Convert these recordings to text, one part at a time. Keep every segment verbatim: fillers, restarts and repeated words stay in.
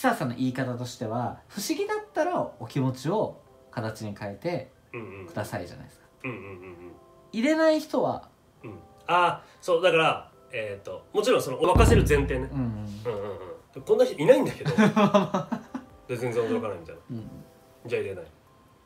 沢さんの言い方としては不思議だったらお気持ちを形に変えてくださいじゃないですか。入れない人は、 うん、ああそうだからえっ、ー、ともちろんその沸かせる前提ね、こんな人いないんだけどで全然驚かないみたいな、うん、じゃあ入れない、うん、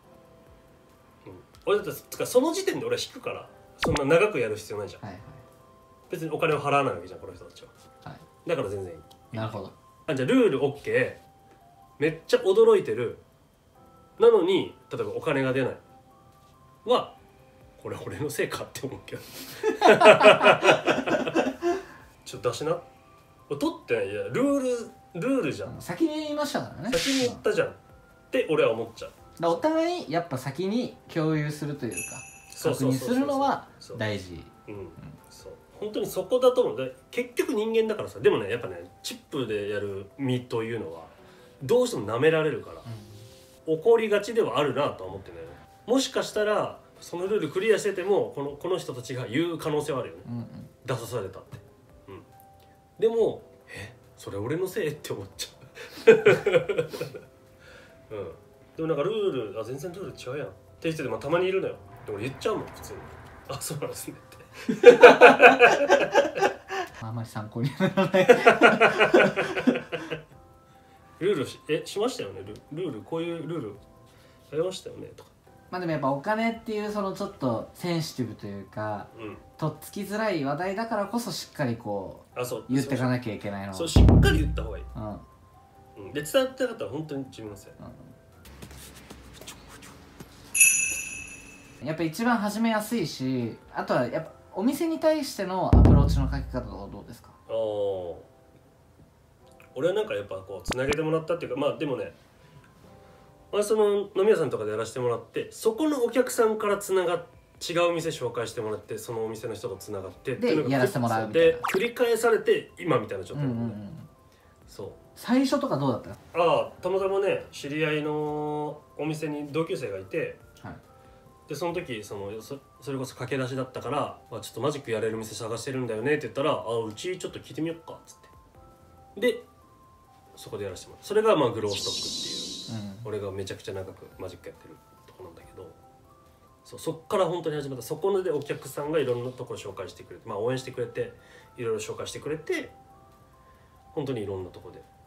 俺だってつかその時点で俺は引くからそんな長くやる必要ないじゃん、はいはい、別にお金を払わないわけじゃんこの人たちは、はい、だから全然いい。 なるほど。 あじゃあルール OK めっちゃ驚いてるなのに例えばお金が出ないはこれ俺のせいかって思うけどちょっと出しな取ってないいやルールルールじゃん、 先に言いましたからね、 先に言ったじゃんって俺は思っちゃう。 だお互いやっぱ先に共有するというか確認するのは大事。 うん、そう本当にそこだと思う。で結局人間だからさ。でもねやっぱねチップでやる身というのはどうしても舐められるから、うん、怒りがちではあるなとは思ってね。もしかしたらそのルールクリアしててもこのこの人たちが言う可能性はあるよね、うんうん、出さされたって、うん、でもえそれ俺のせいって思っちゃう、うん、でもなんかルールあ全然ルール違うやんって人でもたまにいるのよ。でも言っちゃうもん普通に。あそうなんですねってあんまり参考にならないルール し, えしましたよね。ルルールこういうルールやりましたよねとか。 まあでもやっぱお金っていうそのちょっとセンシティブというか、うん、とっつきづらい話題だからこそしっかりこう言っていかなきゃいけないの。 そうしっかり言った方がいい、うんうん、で伝わってなかったら本当に自分のせい、 うん、やっぱ一番始めやすいし、あとはやっぱお店に対してのアプローチの書き方はどうですか？あ俺はなんかやっぱこうつなげてもらったっていうか、まあでもねまあ、その飲み屋さんとかでやらせてもらってそこのお客さんからつながって違う店紹介してもらってそのお店の人とつながってでやらせてもらうみたいなで繰り返されて今みたいな状態なんで、うんうんうん、そう最初とかどうだった？ ああたまたまね知り合いのお店に同級生がいて、はい、でその時その そ, それこそ駆け出しだったから、まあ、ちょっとマジックやれる店探してるんだよねって言ったらあうちちょっと聞いてみよっかっつってでそこでやらせてもらう。それがまあグローストックっていう、うん、俺がめちゃくちゃ長くマジックやってるとこなんだけど、そうそっから本当に始まった。そこでお客さんがいろんなところ紹介してくれて、まあ応援してくれていろいろ紹介してくれて本当にいろんなところで